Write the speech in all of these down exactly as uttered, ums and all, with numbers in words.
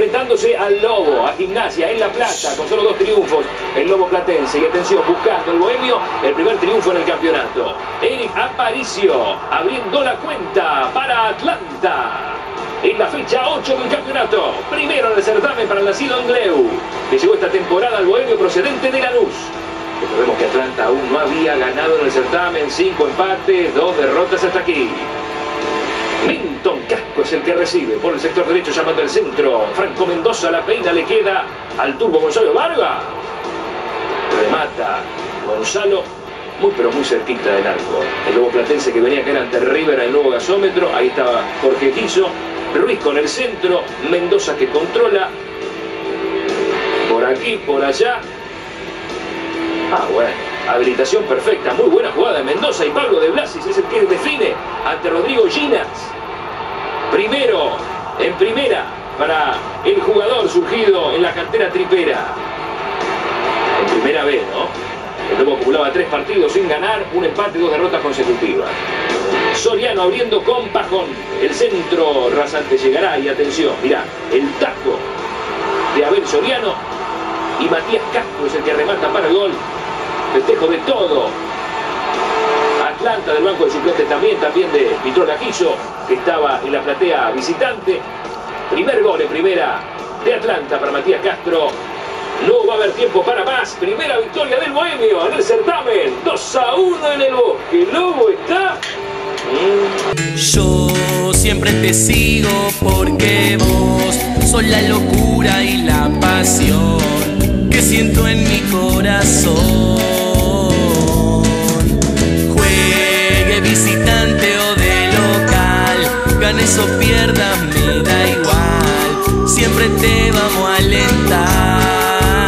enfrentándose al Lobo, a Gimnasia en La Plata, con solo dos triunfos, el Lobo platense. Y atención, buscando el bohemio, el primer triunfo en el campeonato. Eric Aparicio, abriendo la cuenta para Atlanta. En la fecha ocho del campeonato, primero en el certamen para el nacido Angleu, que llegó esta temporada al bohemio procedente de Lanús. Recordemos que Atlanta aún no había ganado en el certamen, cinco empates, dos derrotas hasta aquí. Minton Casco es el que recibe por el sector derecho, llamando al centro. Franco Mendoza, la peina le queda al turbo Gonzalo Vargas. Remata Gonzalo, muy pero muy cerquita del arco. El Lobo platense que venía a caer ante River en el nuevo gasómetro. Ahí estaba Jorge Guizo. Ruiz con el centro. Mendoza que controla. Por aquí, por allá. Ah, bueno. Habilitación perfecta. Muy buena jugada de Mendoza. Y Pablo de Blasis es el que define ante Rodrigo Ginas. Primero, en primera, para el jugador surgido en la cantera tripera. En primera vez, ¿no? El Lobo acumulaba tres partidos sin ganar, un empate y dos derrotas consecutivas. Soriano abriendo con Pajón. El centro rasante llegará y atención, mirá, el taco de Abel Soriano y Matías Castro es el que remata para el gol. Festejo de todo. Atlanta del banco de suplentes también, también de Vitrola Quiso, que estaba en la platea visitante. Primer gol en primera de Atlanta para Matías Castro. No va a haber tiempo para más. Primera victoria del bohemio en el certamen. dos a uno en el Bosque. El Lobo está... Yo siempre te sigo porque vos sos la locura y la pasión que siento en mi corazón. Juegue visitante o de local, ganes o pierdas, me da igual. Siempre te vamos a alentar.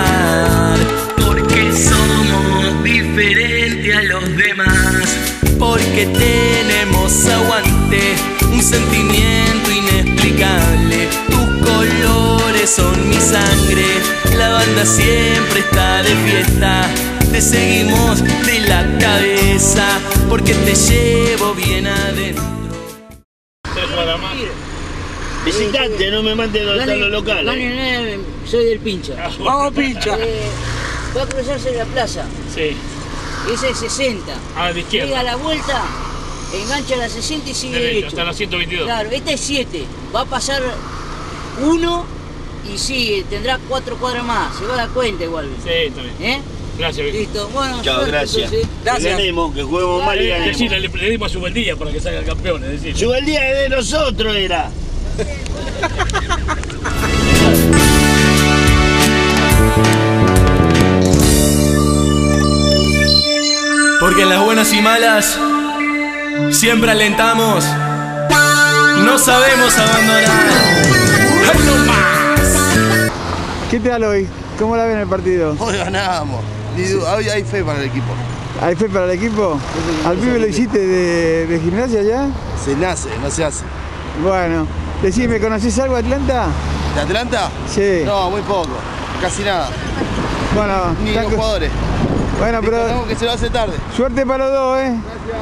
Diferente a los demás, porque tenemos aguante, un sentimiento inexplicable. Tus colores son mi sangre, la banda siempre está de fiesta. Te seguimos de la cabeza, porque te llevo bien adentro. Visitante, no me mande a los locales. Dale, soy del Pincha. Vamos, Pincha. Eh, va a cruzarse la plaza. Sí. Esa es sesenta. Ah, de izquierda. Llega a la vuelta, engancha la sesenta y sigue derecho, derecho. hasta la ciento veintidós. Claro, esta es siete. Va a pasar uno y sigue, tendrá cuatro cuadras más. Se va a dar cuenta igual. Sí, está bien. ¿Eh? Gracias, viejo. Listo. Bueno, chao, gracias. Entonces, Gracias. Que ganemos, que juguemos mal y ganemos. Decirle, le, le dimos a Subeldía para que salga campeón, es decir. Subeldía es de nosotros, era. Porque en las buenas y malas siempre alentamos, no sabemos abandonar. ¡Ay, no más! ¿Qué tal hoy? ¿Cómo la ven el partido? Hoy ganamos. Hoy hay fe para el equipo. ¿Hay fe para el equipo? ¿Al pibe lo hiciste de, de Gimnasia ya? Se nace, no se hace. Bueno, decime, ¿conocés algo de Atlanta? ¿De Atlanta? Sí. No, muy poco. Casi nada. Bueno, ni los jugadores. Bueno, pero que se lo hace tarde. Suerte para los dos, ¿eh? Gracias.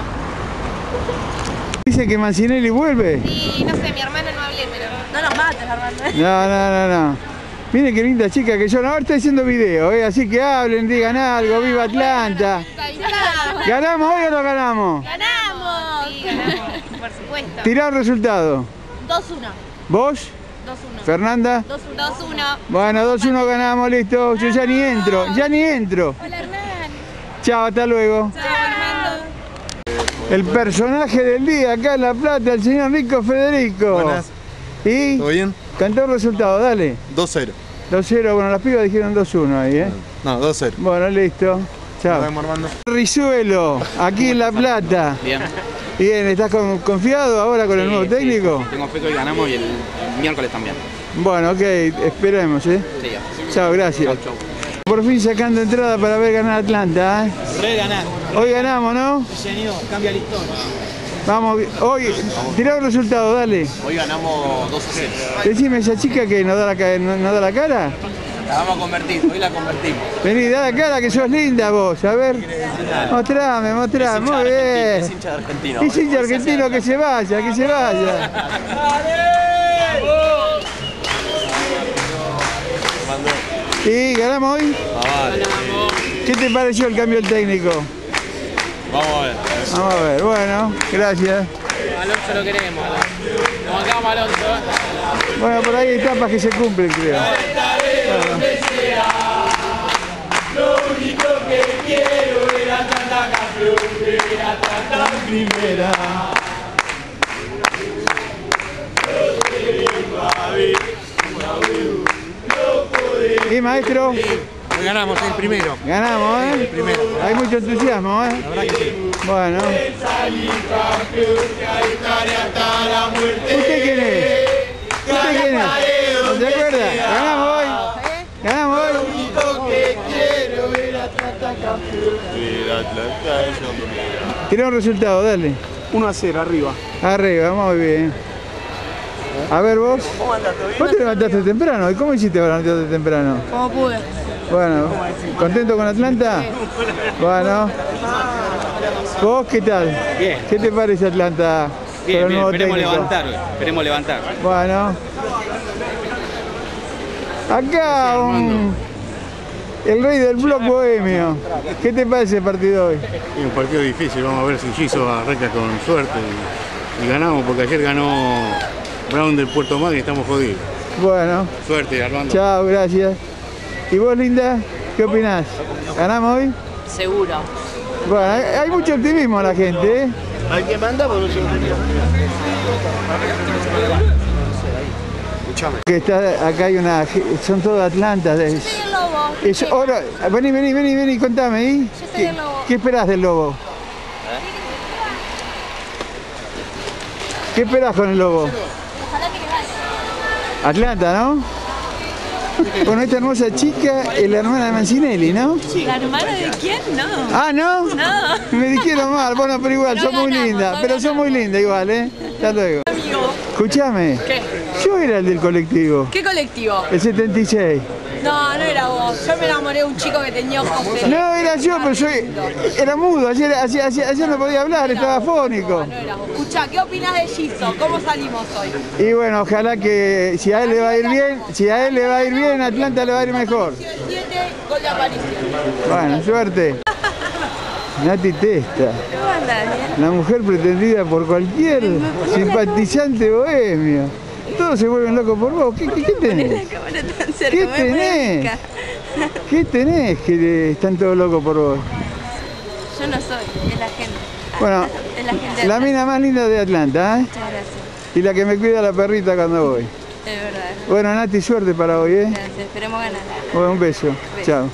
Dice que Mancinelli vuelve. Sí, no sé, mi hermana no hablé, pero no nos mates, hermano. No, no, no, no. Miren qué linda chica que yo. Ahora estoy haciendo video, ¿eh? Así que hablen, digan algo. ¡Viva Atlanta! ¿Ganamos hoy o no ganamos? ¡Ganamos! Sí, ganamos, por supuesto. Tirá el resultado. dos uno. ¿Vos? dos uno. ¿Fernanda? dos uno. Bueno, dos uno ganamos, listo. Yo ya ni entro, ya ni entro. Hola, Hernán. Chao, hasta luego. Chao, Armando. El personaje del día acá en La Plata, el señor Rico Federico. Buenas. ¿Y? ¿Todo bien? Cantó el resultado, dale. dos cero. dos cero, bueno, las pibas dijeron dos uno ahí, ¿eh? No, dos cero. Bueno, listo. Chao. Nos vemos, Armando. Rizuelo, aquí en La Plata. Bien. Bien, ¿estás con, confiado ahora con Sí, el nuevo sí, técnico? sí, tengo fe que hoy ganamos y el miércoles también. Bueno, ok, esperemos, ¿eh? Sí, ya. Chao, gracias. Chau, chau. Por fin sacando entrada para ver ganar Atlanta, ¿eh? Re ganar. Hoy ganamos, ¿no? Sí, señor, cambia la historia. Vamos, hoy, tirá el resultado, dale. Hoy ganamos dos a cero. Decime, esa chica que nos da la, ca- no, no da la cara. La vamos a convertir, hoy la convertimos. Vení, da la cara que sos linda vos, a ver. Mostrame, mostrame, muy bien. Es hincha de Argentino. Es hincha argentino, que se vaya, que se vaya. ¿Y ganamos hoy? Ah, vale. ¿Qué te pareció el cambio del técnico? Vamos a ver. Vamos a ver, bueno, gracias. Alonso lo queremos, Alonso. Nos bancamos a Alonso. Bueno, por ahí hay etapas que se cumplen, creo. Bueno. Lo único que quiero es la Atlanta campeón, ver a Atlanta en primera. ¿Y maestro? Hoy ganamos el primero. Ganamos, ¿eh? El primero. Hay mucho entusiasmo, ¿eh? La verdad que sí. Bueno. ¿Usted quién es? ¿Usted quién es? ¿No se acuerda? Ganamos hoy. Ganamos hoy. Tira un resultado, dale. uno a cero, arriba. Arriba, muy bien. A ver vos. ¿Vos te levantaste temprano? ¿Y cómo hiciste para levantarte temprano? Como pude. Bueno, ¿contento con Atlanta? Bueno. ¿Vos qué tal? Bien. ¿Qué te parece Atlanta? Bien, con el bien, nuevo esperemos técnico? levantar, güey. Esperemos levantar. Bueno. Acá un... el rey del blog bohemio. ¿Qué te parece el partido hoy? Es un partido difícil, vamos a ver si Giso arranca con suerte y, y ganamos, porque ayer ganó Brown del Puerto Madryn y estamos jodidos. Bueno. Suerte, Armando. Chao, gracias. ¿Y vos, Linda? ¿Qué opinás? ¿Ganamos hoy? Seguro. Bueno, hay, hay mucho optimismo en la gente, ¿eh? Hay que mandar por un Escuchame. Que está, acá hay una... son todos Atlantas. Es, Soy el lobo. es hora- vení, vení, vení, vení, contame, ¿y? Yo soy ¿Qué, el lobo. ¿Qué esperás del lobo? ¿Qué esperás con el lobo? Ojalá que le vaya. Atlanta, ¿no? Bueno, esta hermosa chica es la hermana de Mancinelli, ¿no? ¿La hermana de quién? No. Ah, ¿no? No. Me dijeron mal, bueno, pero igual, No son muy ganamos, lindas, no pero son muy lindas igual, ¿eh? Hasta luego. Amigo. Escuchame, ¿Qué? yo era el del colectivo, ¿Qué colectivo? el setenta y seis. No, no era vos. Yo me enamoré de un chico que tenía ojos celestes. No, era yo, pero yo era mudo, ayer, ayer, ayer, ayer no podía hablar, estaba fónico. No era vos. Escuchá, ¿qué opinás de Giso? ¿Cómo salimos hoy? Y bueno, ojalá que si a él le va a ir bien, si a él le va a ir bien, a Atlanta le va a ir mejor. siete, gol de aparición. Bueno, suerte. Nati Testa, ¿Cómo andás, bien? la mujer pretendida por cualquier simpatizante bohemio. Todos se vuelven locos por vos. ¿Qué, qué, qué tenés? cámara tan cerca, ¿Qué tenés? ¿Qué tenés que están todos locos por vos? Yo no soy, es la gente. Bueno, Es la gente. la mina más linda de Atlanta, ¿eh? Muchas gracias. Y la que me cuida la perrita cuando voy. Es verdad. Bueno, Nati, suerte para hoy, ¿eh? Gracias, esperemos ganar. Bueno, un beso. Chao.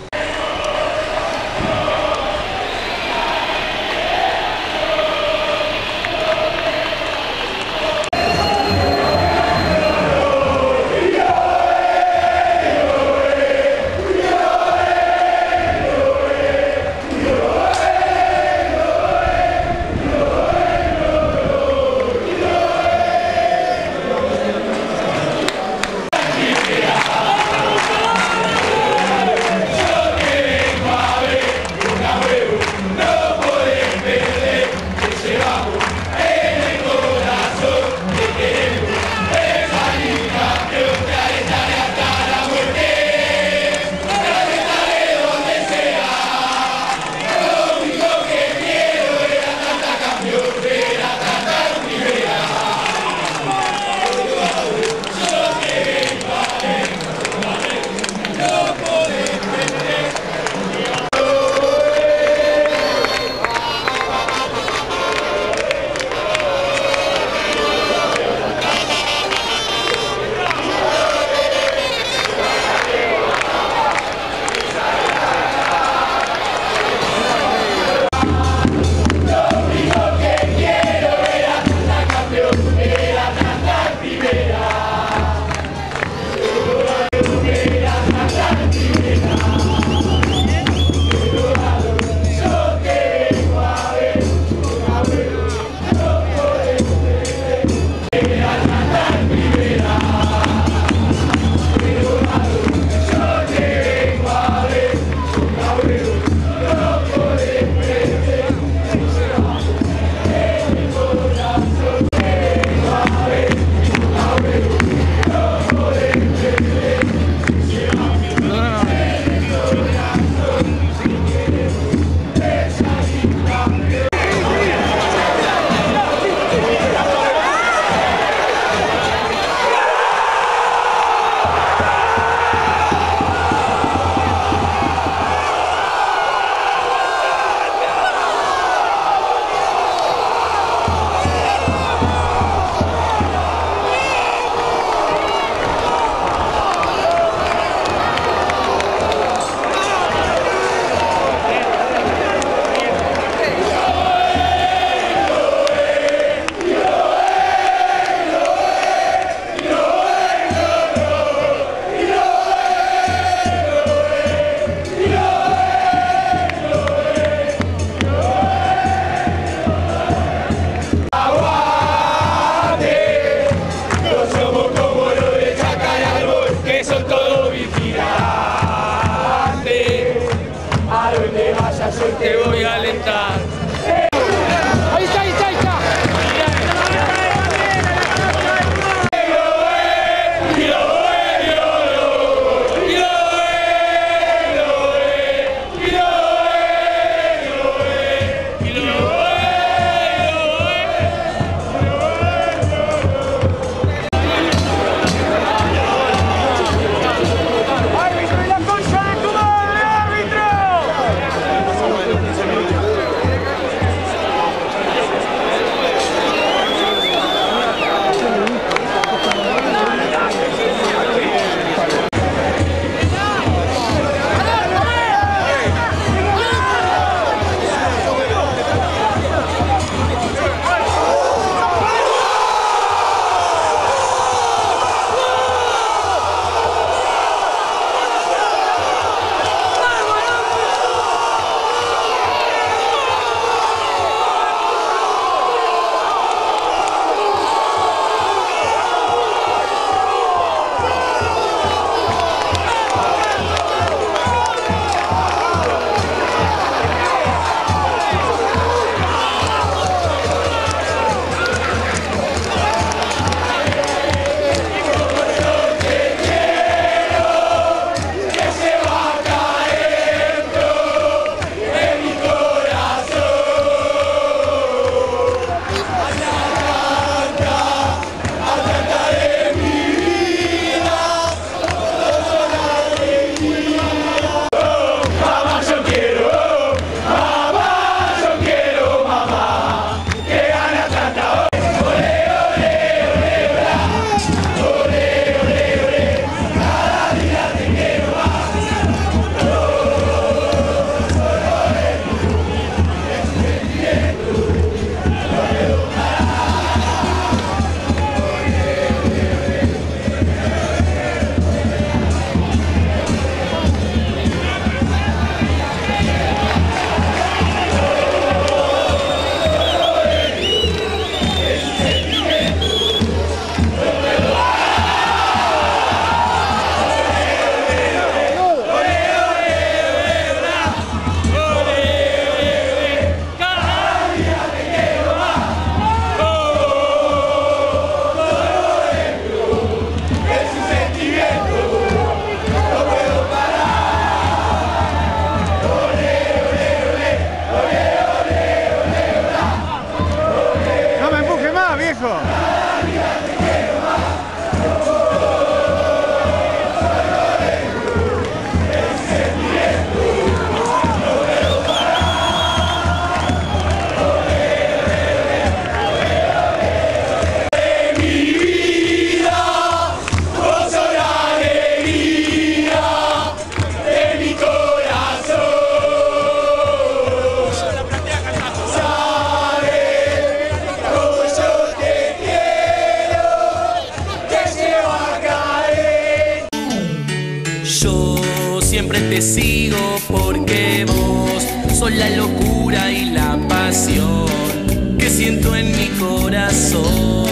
siempre te sigo porque vos sos la locura y la pasión que siento en mi corazón.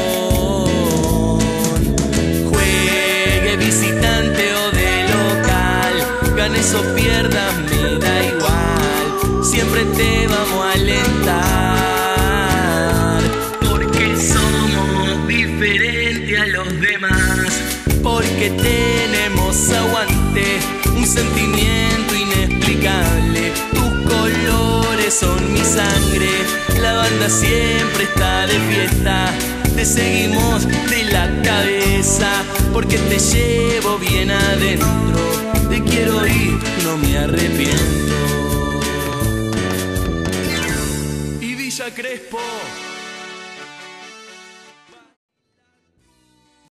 Juegue visitante o de local, ganes o pierdas me da igual, siempre te vamos a alentar, porque somos diferentes a los demás, porque tenemos aguante, un sentimiento inexplicable, tus colores son mi sangre, la banda siempre está de fiesta, te seguimos de la cabeza, porque te llevo bien adentro, te quiero ir, no me arrepiento. Y Villa Crespo.